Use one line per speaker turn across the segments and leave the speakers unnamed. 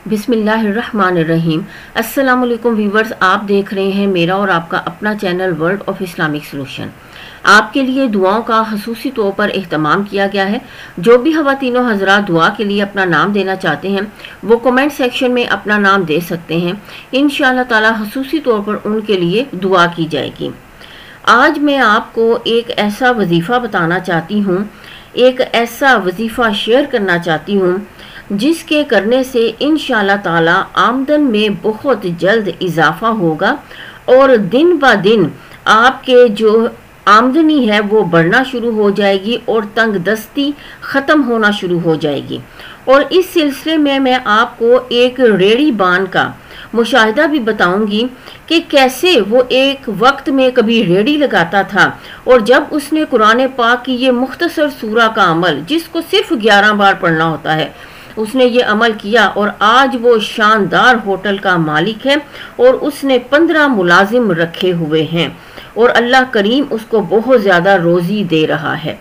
बिस्मिल्लाहिर्रहमानिर्रहीम। अस्सलाम वालेकुम व्यूवर्स, आप देख रहे हैं मेरा और आपका अपना channel world of Islamic solution. आपके लिए दुआओं का खसूसी तौर पर एहतमाम किया गया है। जो भी ख़वातीनो हज़रात दुआ के लिए अपना नाम देना चाहते हैं वो कमेंट सेक्शन में अपना नाम दे सकते हैं। इंशाअल्लाह ताला खसूसी तौर पर उनके लिए दुआ की जाएगी। आज मैं आपको एक ऐसा वजीफ़ा बताना चाहती हूँ, एक ऐसा वजीफ़ा शेयर करना चाहती हूँ जिसके करने से इंशाअल्लाह ताला आमदन में बहुत जल्द इजाफा होगा और दिन ब दिन आपके जो आमदनी है वो बढ़ना शुरू हो जाएगी और तंग दस्ती ख़त्म होना शुरू हो जाएगी। और इस सिलसिले में मैं आपको एक रेड़ी बान का मुशाहिदा भी बताऊंगी कि कैसे वो एक वक्त में कभी रेड़ी लगाता था और जब उसने कुरान पाक की ये मुख्तसर सूरा का अमल, जिसको सिर्फ 11 बार पढ़ना होता है, उसने ये अमल किया और आज वो शानदार होटल का मालिक है और उसने 15 मुलाजिम रखे हुए हैं और अल्लाह करीम उसको बहुत ज़्यादा रोज़ी दे रहा है।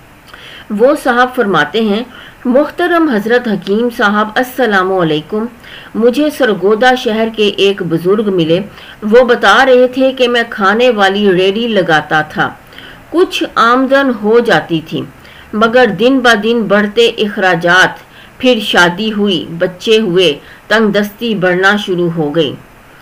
वो साहब फरमाते हैं, मुहतरम हज़रत हकीम साहब अस्सलामु अलैकुम। मुझे सरगोदा शहर के एक बुज़ुर्ग मिले। वो बता रहे थे कि मैं खाने वाली रेड़ी लगाता था, कुछ आमदन हो जाती थी, मगर दिन ब दिन बढ़ते इखराजात, फिर शादी हुई, बच्चे हुए, तंग दस्ती बढ़ना शुरू हो गई,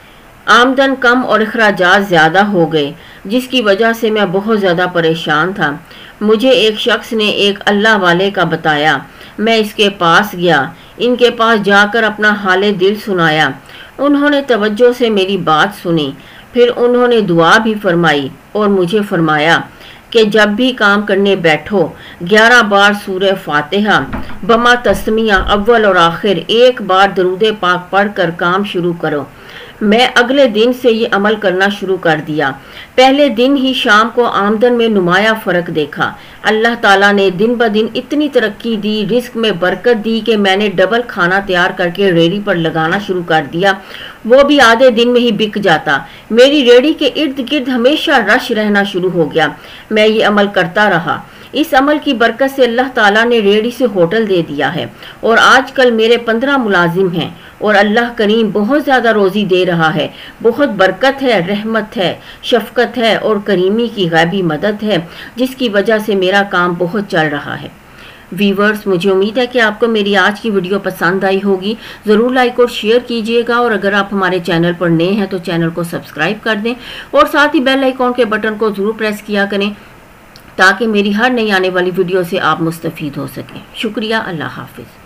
आमदन कम और अखराजात ज़्यादा हो गए, जिसकी वजह से मैं बहुत ज़्यादा परेशान था। मुझे एक शख्स ने एक अल्लाह वाले का बताया। मैं इसके पास गया, इनके पास जाकर अपना हाले दिल सुनाया। उन्होंने तवज्जो से मेरी बात सुनी, फिर उन्होंने दुआ भी फरमाई और मुझे फरमाया कि जब भी काम करने बैठो 11 बार सूरह फातिहा बमा तस्मिया अव्वल और आखिर 1 बार दरूद पाक पढ़ कर काम शुरू करो। मैं अगले दिन से ये अमल करना शुरू कर दिया। पहले दिन ही शाम को आमदन में नुमाया फ़र्क देखा। अल्लाह ताला ने दिन ब दिन इतनी तरक्की दी, रिस्क में बरकत दी कि मैंने डबल खाना तैयार करके रेड़ी पर लगाना शुरू कर दिया। वो भी आधे दिन में ही बिक जाता। मेरी रेड़ी के इर्द गिर्द हमेशा रश रहना शुरू हो गया। मैं ये अमल करता रहा। इस अमल की बरकत से अल्लाह ताला ने रेड़ी से होटल दे दिया है और आजकल मेरे 15 मुलाजिम हैं और अल्लाह करीम बहुत ज़्यादा रोज़ी दे रहा है। बहुत बरकत है, रहमत है, शफकत है और करीमी की गैबी मदद है, जिसकी वजह से मेरा काम बहुत चल रहा है। व्यूवर्स, मुझे उम्मीद है कि आपको मेरी आज की वीडियो पसंद आई होगी। ज़रूर लाइक और शेयर कीजिएगा और अगर आप हमारे चैनल पर नए हैं तो चैनल को सब्सक्राइब कर दें और साथ ही बेल आइकॉन के बटन को ज़रूर प्रेस किया करें ताकि मेरी हर नई आने वाली वीडियो से आप मुस्तफ़ीद हो सकें। शुक्रिया। अल्लाह हाफिज़।